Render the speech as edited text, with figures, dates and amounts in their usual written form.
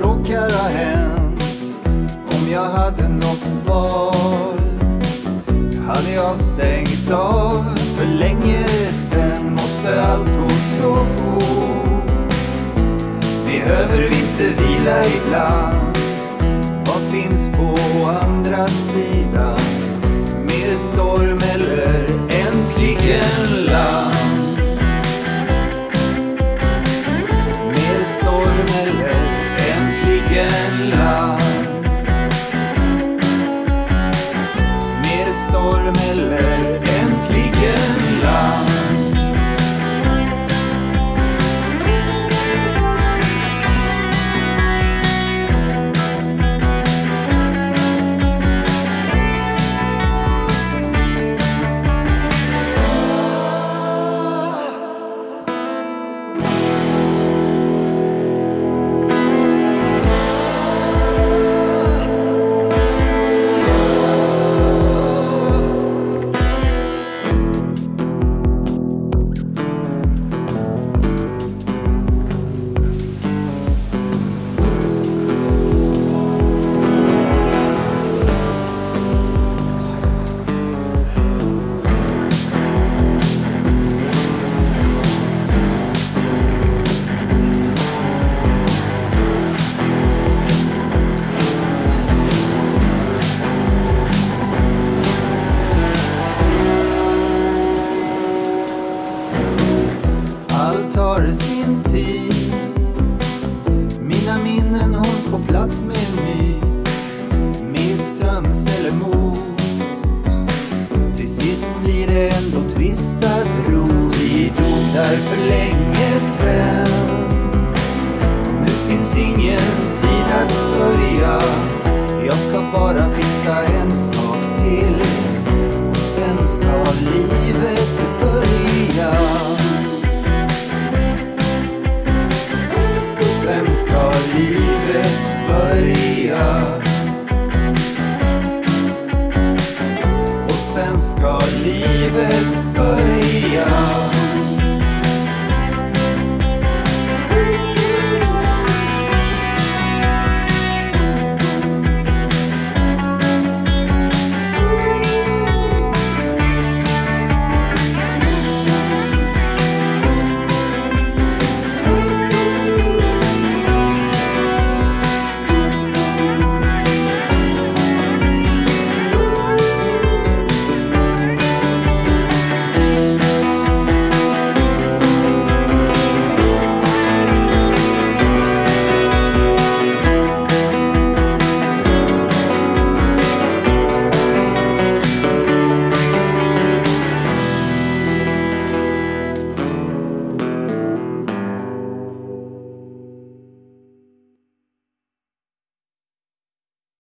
råkar ha hänt. Om jag hade något val hade jag stängt av för länge sen. Måste allt gå så fort? Behöver vi inte vila ibland? Vad finns på andra sidan? Mer storm eller äntligen land? Mer storm eller äntligen land? Mer storm eller äntligen land? Tar sin tid. Mina minnen hålls på plats med en myt, med ströms eller mot. Till sist blir det ändå trist att ro. Vi dog där för länge sen. Nu finns ingen tid att sörja. Jag ska bara fixa en sak till, och sen ska livet börja. Sen ska livet börja. Och sen ska livet